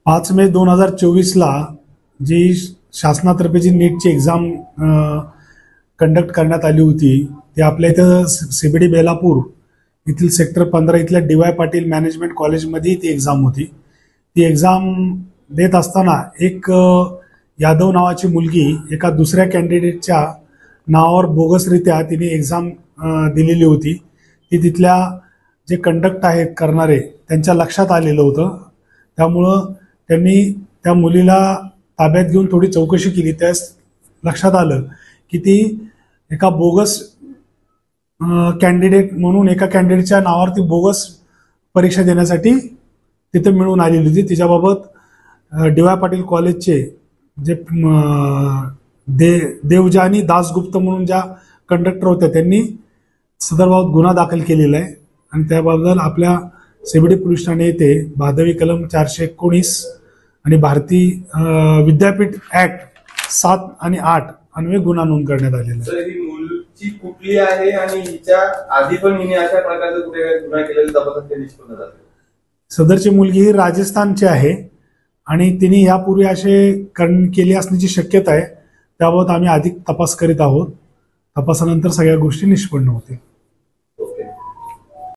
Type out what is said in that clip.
5 मे 2024ला जी शासनातर्फे जी नीटची exam conduct करण्यात आली होती ती आपल्या इथं सीबीडी बेलापूर येथील सेक्टर 15 इथल्या डी.वाय. पाटील मॅनेजमेंट कॉलेजमध्ये ती एक्झाम होती। ती एक्झाम देत असताना एक यादव नावाची मुलगी एका दुसऱ्या कॅन्डिडेटच्या नावावर बोगसरित्या तिने एक्झाम दिलेली होती। ती तिथल्या जे कंडक्ट आहेत करणारे त्यांच्या लक्षात आलेलं होतं। त्यामुळं त्यांनी त्या मुलीला ताब्यात घेऊन थोडी चौकशी केली। त्यास लक्षात आलं की ती एका बोगस कॅन्डिडेट म्हणून एका कॅन्डिडेटच्या नावावर ती बोगस परीक्षा देण्यासाठी तिथे मिळून आलेली होती। तिच्याबाबत डी.वाय. पाटील कॉलेजचे जे देवजानी दासगुप्त म्हणून ज्या कंडक्टर होत्या त्यांनी सदरबाबत गुन्हा दाखल केलेला आहे आणि त्याबद्दल आपल्या सीबीडी पोलीस ठाणे येथे भादवी कलम 419 आणि भारतीय विद्यापीठ ऍक्ट 7 आणि 8 अन्वये गुन्हा नोंद करण्यात आलेला आहे। ही मुलगी कुठली आहे आणि हिच्या आधी पण हिने अशा प्रकारचा कुठे गुन्हा केलेला तपासात निष्पन्न झाले? सदरची मुलगी ही राजस्थानची आहे आणि तिने यापूर्वी असे केली असण्याची शक्यता आहे। त्याबाबत आम्ही अधिक तपास करीत आहोत। तपासानंतर सगळ्या गोष्टी निष्पन्न होतील।